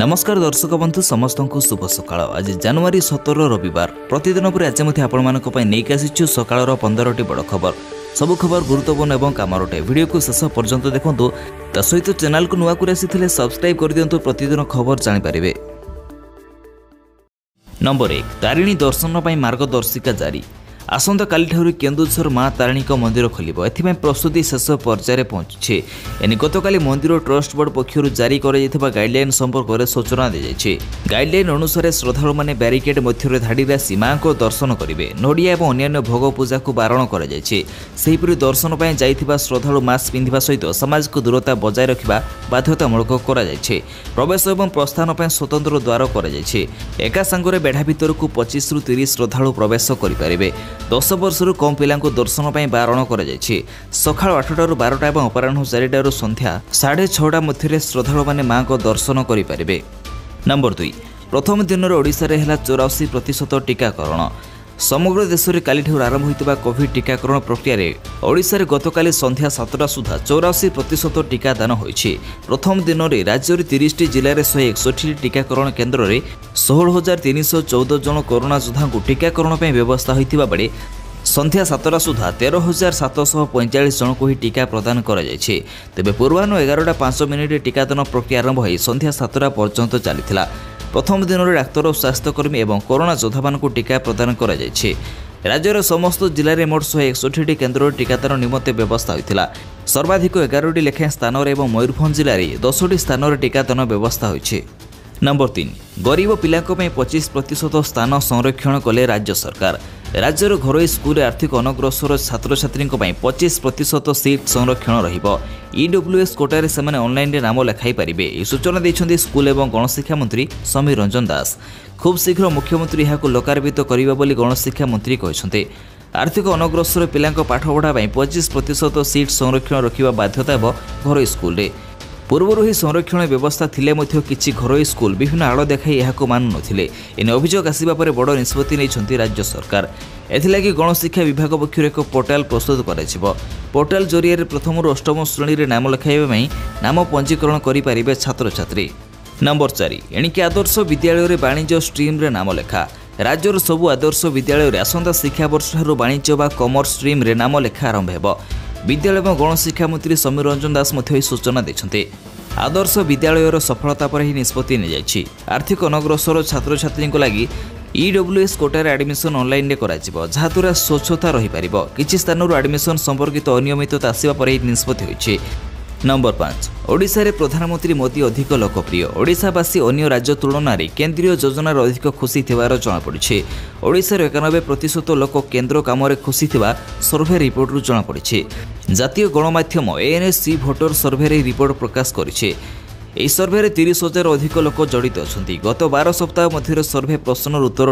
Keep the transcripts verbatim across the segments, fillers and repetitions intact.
नमस्कार दर्शक बंधु समस्त को शुभ सकाळ। आज जनवरी सत्रह रविवार प्रतिदिन पर आज नहीं आसीचु सकाळ पंद्रह बड़ खबर। सब खबर गुरुत्वपूर्ण एवं कामरटे वीडियो को शेष पर्यंत देखंतु। ता सहित चैनल को नुआ कर आसीथिले सब्सक्राइब कर दियंतु प्रतिदिन खबर जानि पारिबे। नंबर एक, तारिणी दर्शन पर मार्गदर्शिका जारी। आसंता काली ठारू केन्दुझर माँ तारिणी मंदिर खोलिबो। एथिमे प्रस्तुति शेष पर्यायर पहुंचे। एने गतकाली मंदिर ट्रस्ट बोर्ड पक्षर जारी कर गाइडलाइन संपर्क में सूचना दी जाइए। गाइडलाइन अनुसार श्रद्धालु माने बैरिकेड मध्य धाड़ी आसी माँ को दर्शन करेंगे। नड़िया और अन्य भोग पूजा को बारण कर दर्शन पर जाइथिबा श्रद्धालु मास्क पिंधिबा सहित सामाजिक दूरता बजाय रखा बाध्यतामूलक कराଯାଇଛି। प्रवेश और प्रस्थान पर स्वतंत्र द्वार कराଯାଇଛି। एका संगरे बेढ़ा भितर को पच्चीस रु तीस श्रद्धालु प्रवेश करेंगे। दस वर्ष कम पिला दर्शन पर बारण कर सका आठटार बारटा और अपराह चारिटार संध्या साढ़े छटा मध्य श्रद्धालु मैंने माँ को दर्शन करेंगे। नंबर दुई, प्रथम दिन में ओडिशा रे हैला चौरासी प्रतिशत टीकाकरण। समग्र देश में काली ठार आरंभ होता कोविड टीकाकरण प्रक्रिया ओडिशा रे गतकाली संध्या सातटा सुधा चौरासी प्रतिशत टीकादान होइछि। प्रथम दिन में राज्य तीस जिले में शहे एकसठी टीकाकरण केन्द्र में षोहल हजार तीन सौ चौदह जन कोरोना योद्धा को टीकाकरण व्यवस्था होता बेले संध्या सातटा सुधा तेरह हजार सातश पैंचाश जन को ही टीका प्रदान कर तेज पूर्वाह्न एगारटा पांच मिनिट टीकादान प्रक्रिया आरंभ हो संध्या सातटा पर्यंत चली। प्रथम दिन में डाक्तर स्वास्थ्यकर्मी और कोरोना योद्धा मान टीका प्रदान कर राज्यर समस्त जिले में मोट शहे एकसठी केन्द्र टीकादान निमंते व्यवस्था होता। सर्वाधिक एगारोटी लेखाएं स्थान और मयूरभंज जिले में दसटी स्थान टीकादान व्यवस्था होइछि। नंबर तीन, गरीब पिला पच्चीस प्रतिशत स्थान संरक्षण कले राज्य सरकार। राज्यर घरोई स्कूल आर्थिक अनग्रसर छात्र छात्री पच्चीस प्रतिशत सीट संरक्षण रहिबो। ईडब्ल्यूएस कोटारे से ऑनलाइन नाम लेखाई पारिबे। सूचना देइछन्ति स्कूल एवं गणशिक्षा मंत्री समीर रंजन दास। खूब शीघ्र मुख्यमंत्री यहां लोकार्पित करिबा बोली गणशिक्षा मंत्री कहिसन्ते। आर्थिक अनग्रसर पिलांक पाठपढ़ा पच्चीस प्रतिशत सीट संरक्षण रखिबा बाध्यता घरोई स्कूल रे। पूर्वर ही संरक्षण व्यवस्था थिले मध्य किछि घरोई स्कूल विभिन्न आड़ देखाई यहाको मानु नथिले। एने अभियोग आसिबा परे बड़ निष्पत्ति नैछन्ति राज्य सरकार। एथिलागि गणशिक्षा विभाग पक्षर एक पोर्टाल प्रस्तुत कराजिबो। पोर्टाल जरिए प्रथम रु अष्टम श्रेणी रे नाम लेखाइबा पई नाम पंजीकरण करि पारिबे छात्र छात्री। नंबर चार, एणिके आदर्श विद्यालय रे वाणिज्य स्ट्रीम रे नाम लेखा। राज्यर सबु आदर्श विद्यालय रे आसंता शिक्षा वर्ष ठारू वाणिज्य वा कॉमर्स स्ट्रीम रे नाम लेखा आरंभ हेबो। विद्यालय और गणशिक्षा मंत्री समीर रंजन दास सूचना देते। आदर्श विद्यालयर सफलता पर ही निष्पत्ति नि जाइछि। आर्थिक अनग्रसर छात्र छात्री लगी ईडब्ल्यूएस कोटार एडमिशन ऑनलाइन रे कराजिबो, जहा द्वारा स्वच्छता रही पारिबो। किछि स्थानरु एडमिशन संपर्कित अनियमितता आसिबा पर ही निष्पत्ति होइछि। नंबर पाँच, ओडिशा रे प्रधानमंत्री मोदी अधिक लोकप्रिय। ओडिशावासी अन्य राज्य तुलन में केन्द्रीय योजनार अधिक खुशी थिबार जଣାपड़ी। ओडिशार एकानबे प्रतिशत लोक केन्द्र काम खुशी थिबा सर्वे रिपोर्ट जଣାपड़ी। जातीय गणमाध्यम एएनएससी भोटर सर्वे रिपोर्ट प्रकाश करिছে। এই सर्वे तीस हजार अधिक लोक जड़ित अच्छा। गत बार सप्ताह मध्य सर्वे प्रश्नर उत्तर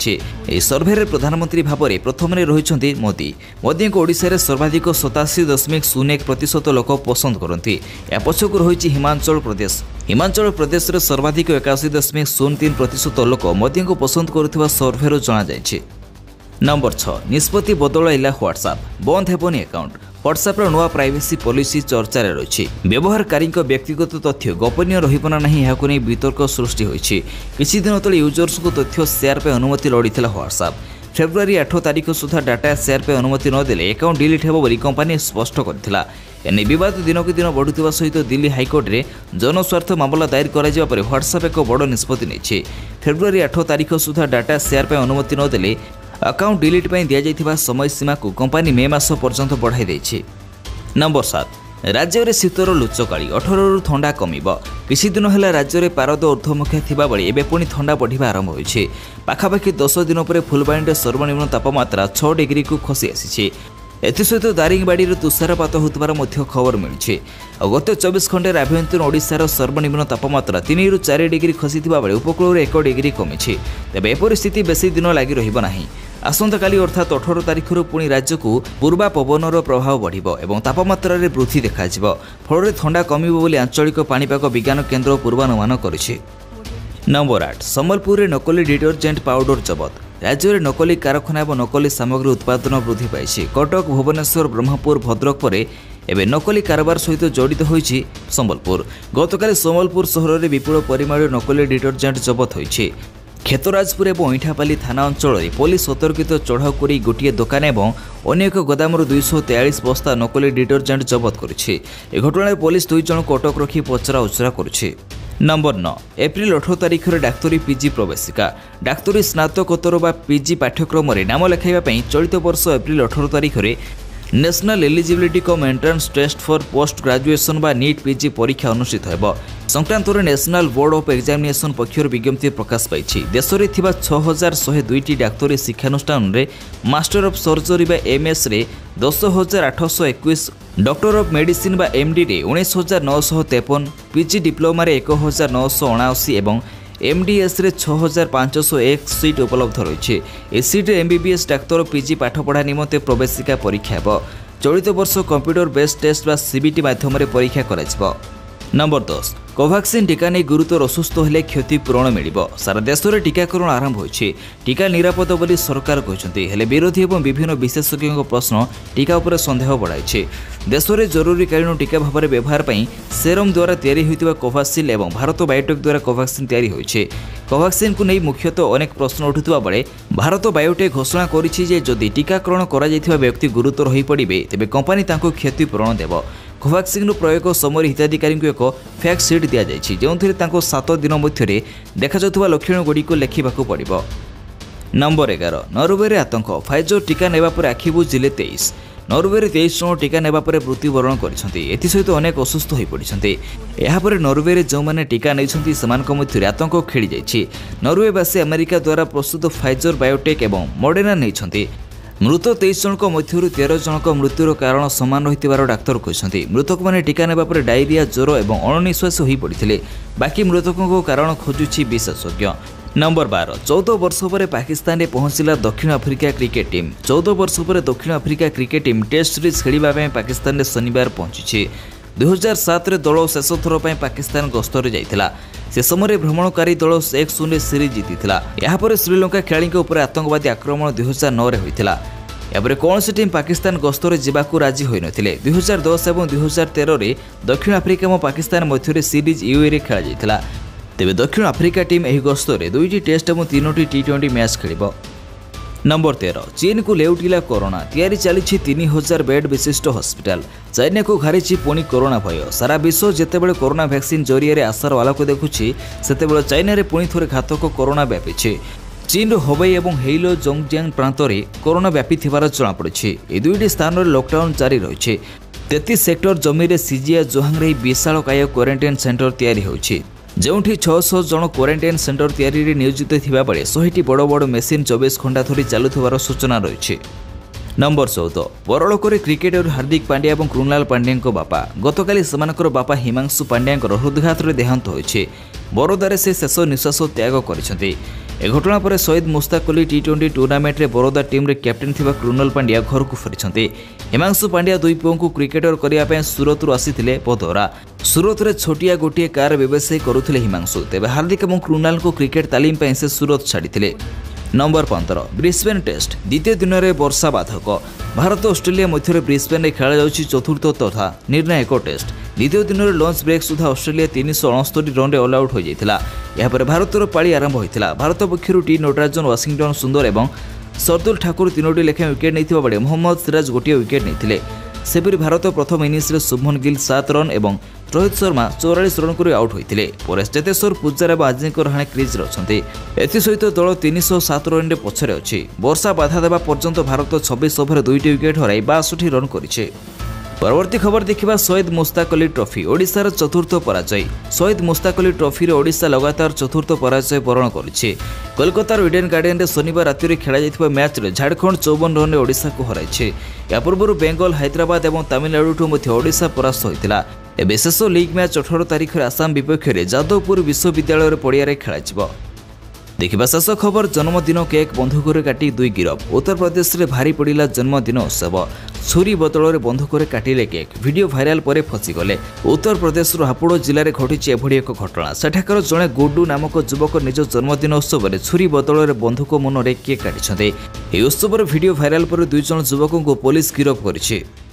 नि सर्वे प्रधानमंत्री भाव में प्रथम रही मोदी। मोदी को ओडिशा रे सर्वाधिक सताशी दशमिक शून्य एक प्रतिशत लोक पसंद करती। या पछक रही हिमाचल प्रदेश। हिमाचल प्रदेश रे सर्वाधिक एकाशी दशमिक शून्य तीन प्रतिशत लोक मोदी को पसंद करुवा सर्वे जना। नंबर छह, निष्पत्ति बदलाइला व्हाट्सएप। बंद हेबनी अकाउंट। व्हाट्सएप नुआ प्राइवेसी पॉलिसी चर्चार रही। व्यवहारकारी व्यक्तिगत तथ्य गोपनीय रहिबना नहीं यहाको नै वितर्क सृष्टि होइछि। किछि दिन तले यूजर्स को तथ्य शेयर पे अनुमति लोड़ीथिला व्हाट्सएप। फेब्रुआरी आठ तारिख सुधा डाटा शेयर पे अनुमति न देले अकाउंट डिलीट हेबो बोली कंपनी स्पष्ट करथिला। एने विवाद दिनक दिन बढ़ुवा सहित दिल्ली हाइकोर्ट रे जनस्वार्थ मामला दायर कराजिबा परे व्हाट्सएप एक बड़ निष्पत्ति नेछि। फेब्रुआरी आठ तारिख सुधा डाटा शेयर पे अनुमति न देले अकाउंट डिलीट पर दि जाइथिबा समय सीमा को कंपनी मे मास पर्यंत बढ़ाई देछि। नंबर सात, राज्य में शीतर लुचकाड़ी। अठारह रु ठंडा कमिबो। किछि दिन है राज्य में पारद ऊर्ध्वमुखी थिबा बेले एबे पुणी ठंडा बढ़िबा आरंभ होइछि। पाखापाखि दस दिन पर फुलबाणी सर्वनिम्न तापमात्रा छह डिग्री को खसी आसिछि। एसत दारिंगबाड़ी तुषारपात होतार खबर मिली। गत चौबीस घंटे आभ्यंतर ओडिशार सर्वनिम्न तापमात्रा तीन रु चार डिग्री खसी बेले उपकूल एक डिग्री कमी। तेज एपरी स्थिति बेसी दिन लगी रहा। आसंता काली अर्थात अठारह तारिख पुणी राज्य को पूर्वा पवनर प्रभाव बढ़िबो एवं तापमात्रा रे वृद्धि देखाजिबो। फल ठंडा कमिबो बोली आंचलिक पाणीपाग विज्ञान केन्द्र पूर्वानुमान करिछि। नंबर आठ, सम्बलपुर में नकली डिटर्जेंट पाउडर जबत। राज्य में नकली कारखाना और नकली सामग्री उत्पादन वृद्धि पाई। कटक, भुवनेश्वर, ब्रह्मपुर, भद्रक पर एवं नकली कारोबार सहित जड़ित होइछि संबलपुर। गतकाली संबलपुर सहर में विपुल परिमाण नकली डिटर्जेंट जबत होइछि। क्षेतराजपुर और ईठापाली थाना अंचल पुलिस सतर्कित चढ़ाऊ कर गोटे दुकान और अन्य एक गोदाम दुईश तेयालीस बस्ता नकली डिटर्जेंट जबत करुछि। ए घटना पुलिस दुई जन को अटक रखी पचरा उचरा करुछि। नंबर नौ एप्रिल अठर तारिख में डाक्तरी पीजी प्रवेशिका डाक्तरी स्नातकोत्तर बा पीजी पाठ्यक्रम में नाम लेखाइबा चलित वर्ष एप्रिल अठर तारिख में national eligibility cum entrance test for post graduation बा नीट पीजी परीक्षा अनुष्ठित होब। संक्रांत नेशनल बोर्ड ऑफ एग्जामिनेशन पक्षर विज्ञप्ति प्रकाश पाई। देश में थिबा छह हजार शहे दुईटी डाक्तरी शिक्षानुष्ठान रे मास्टर ऑफ सर्जरी बा एमएस रे दस हजार आठश इक्कीस डॉक्टर ऑफ मेडिसिन बा एमडी रे उन्नीस हजार नौश तेपन पीजी डिप्लोमा रे एक हजार नौश अणाशी और एमडीएस रे छह हजार पांचश एक सीट उपलब्ध रही। ए सीट एमबीबीएस डाक्तर पीजी पाठपढ़ा निमंते प्रवेशिका परीक्षा हेब। चलित वर्ष कंप्यूटर बेस्ड टेस्ट बा सीबीटी माध्यम परीक्षा करा। नंबर दस कोवैक्सीन टीका नहीं गुरुतर असुस्थ हेले क्षतिपूरण मिलिबो। सारा देश में टीकाकरण आरंभ होइछि। टीका निरापद बोली सरकार कहते हेले विरोधी और विभिन्न विशेषज्ञों प्रश्न टीका उपर संदेह बढ़ाई। देश में जरूरीकालीन टीका भाव में व्यवहार पर सेरम द्वारा तैयारी होइतिबा कोवासिल और भारत बायोटेक द्वारा कोवैक्सीन तैयारी होइछि। कोवैक्सीन को नहीं मुख्यतः अनेक प्रश्न उठुवा बेले भारत बायोटेक घोषणा करिछि जे जदि टीकाकरण करा जायथिबा व्यक्ति गुरुतर होई पड़िबे तेबे कंपनी तांको क्षतिपूरण देव। कोवैक्सीन प्रयोग समय हिताधिकारी को एक फैक्ट सीट दि जाइछि जो सात दिन मध्य देखा लक्षण गुड़िक लेखिबाकू पड़िबो। नंबर एगार नॉर्वे आतंक फाइजर टीका नेबा पर आखि बुझिले तेईस। नॉर्वे तेईस जन टीका नेबा पर मृत्युवरण करिसेंति। एथि सहित अनेक असुस्थ होई पड़िसेंति। एहा पर नॉर्वे जो माने टीका नैछंति सेमानक मध्य आतंक खेली जाइछि। नॉर्वेवासी अमेरिका द्वारा प्रस्तुत फाइजर बायोटेक एवं मॉडर्ना नैछंति। मृत तेईस जन मध्य तेरह जन मृत्युर कारण सामान रही डाक्तर कहते। मृतक मैंने टीका नेबा पर डायरिया ज्वर और अणनिश्वास हो पड़ते। बाकी मृतकों कारण खोजुछि विशेषज्ञ। नंबर बारह चौदह वर्ष पर पाकिस्तान में पहुंचला दक्षिण आफ्रिका क्रिकेट टीम। चौदह वर्ष पर दक्षिण Africa cricket team test series खेलने पाकिस्तान में शनिवार पहुंची। दुई हजार सात दल शेष थर पर पाकिस्तान गस्तर जाइथिला। से समय भ्रमणकारी दल एक शून्य सीरीज जीतीला। यापर श्रीलंका खेलाड़ी उपर आतंकवादी आक्रमण दुई हजार नौ होता। यापर कौन टीम पाकिस्तान गस्तर जावाक राजी होई नथिले। दुई हजार दस और दुई हजार तेरह में दक्षिण आफ्रिका और पाकिस्तान मध्य सीरीज यूए खेल जाइथिला। तेबे दक्षिण आफ्रिका टीम एही गस्तर दुईटी टेस्ट और तीनोटी टी ट्वेंटी मैच खेलिबो। नंबर तेरह चीन को लेउटिला कोरोना तैयारी चली तीन हजार बेड विशिष्ट हॉस्पिटल। चाइना को घारिछि पुणी कोरोना भय। सारा विश्व जितेबाला कोरोना वैक्सीन जरिए आशार आलोक देखुछि सेतेबाला चाइना रे पुणी थोरे घातक कोरोना व्यापी। चीन हबई और हेइलो जोंगजियांग प्रांत में कोरोना व्यापी थिबार जଣାपड़ी। ए दुईटी स्थान में लॉकडाउन जारी रही। तैंतीस सेक्टर जमी रे सीजिया जोहांग रे विशालकाय क्वारंटाइन सेंटर तैयारी होछि जोठी छह सौ जन क्वारंटाइन सेंटर तैयारी नियोजित थिबा बेले सौ बड़ बड़ मेसीन चौबीस घंटा धरी चलुथिबार सूचना रही। नंबर चौदह परलोक क्रिकेटर हार्दिक पांड्या और कृणाल पांड्या बापा गतकाली सेमानकर बापा हिमांशु पांड्या हृदघात देहांत होइछि। बरोदारे से शेष निश्वास त्याग करिसेंति। ए घटना पर Syed Mushtaq Ali T twenty tournament रे बरोदा टीम रे कैप्टेन थिबा कृणाल पांड्या घर को फेरिछंती। हिमांशु पांड्या दुई पुओं को क्रिकेटर करिया पे सूरत रु आसीथिले बदौरा। सूरत रे छोटिया गोटिए कार व्यवसाय करुथिले हिमांशु। तेबे हार्दिक और कृणाल को क्रिकेट तालीम पे से सूरत छाड़िथिले। नंबर पंद्रह ब्रिस्बेन टेस्ट द्वितीय दिन में वर्षा बाधक। भारत ऑस्ट्रेलिया मध्य ब्रिस्बेन में खेल जाउछि चतुर्थ तथा निर्णायक टेस्ट। द्वितीय दिन में लंच ब्रेक सुधा ऑस्ट्रेलिया तीन सौ अणस्तरी रन ऑल आउट हो जाइथिला। यापर भारतर पाली आरंभ होइथिला। भारत पक्षर टी नटराजन वाशिंगटन सुंदर और सरदुल ठाकुर तीनोटी लेखा विकेट नहीं बेले मोहम्मद सिराज गोटे विकेट नहीं। सेपरी भारत प्रथम इनिंग्स रे शुभमन गिल सात रन और रोहित शर्मा चौरालीस रन कर आउट होते। परेश चेतेश्वर पुजारा और आजिंक्य रहाणे क्रिज रही। एसहित दल तीन सौ सात रन पछरे अच्छी। वर्षा बाधा देवा पर्यंत भारत छब्बीस ओभर दुईटी विकेट हराई बासठी रन करिछे। परवर्ती खबर देखा शहीद मुस्ताक अली ट्रॉफी ओडिशार चतुर्थ पराजय। शहीद मुस्ताक अली ट्रॉफी ओडिशा लगातार चतुर्थ पराजय बरण करिछे। कोलकातार इडेन गार्डन में शनिवार राति खेल जाइथिबा मैच रे झारखंड चौवन रन ओडिशा को हराइछे। या पूर्व बेंगल हैदराबाद और तमिलनाडु मध्य ओडिशा परास्त होइतिला। एबे शेष लीग मैच अठारह तारिख में आसाम विपक्ष में जादवपुर विश्वविद्यालय पड़िया खेल। देखा शेष खबर जन्मदिन केक बंधुक काटी दुई गिरफ। उत्तर प्रदेश में भारी पड़ा जन्मदिन उत्सव। छुरी बदल बंधुक काटिले केक। वीडियो भाइराल पर फसीगले। उत्तर प्रदेश हापुड़ जिले में घटी एभली एक घटना। सेठाकर जड़े गुड्डू नामक युवक निज जन्मदिन उत्सव में छुरी बदल बंधुक मुन केक काटी। उत्सव वीडियो भाइराल पर दुई जन युवकों को पुलिस गिरफ करिछि।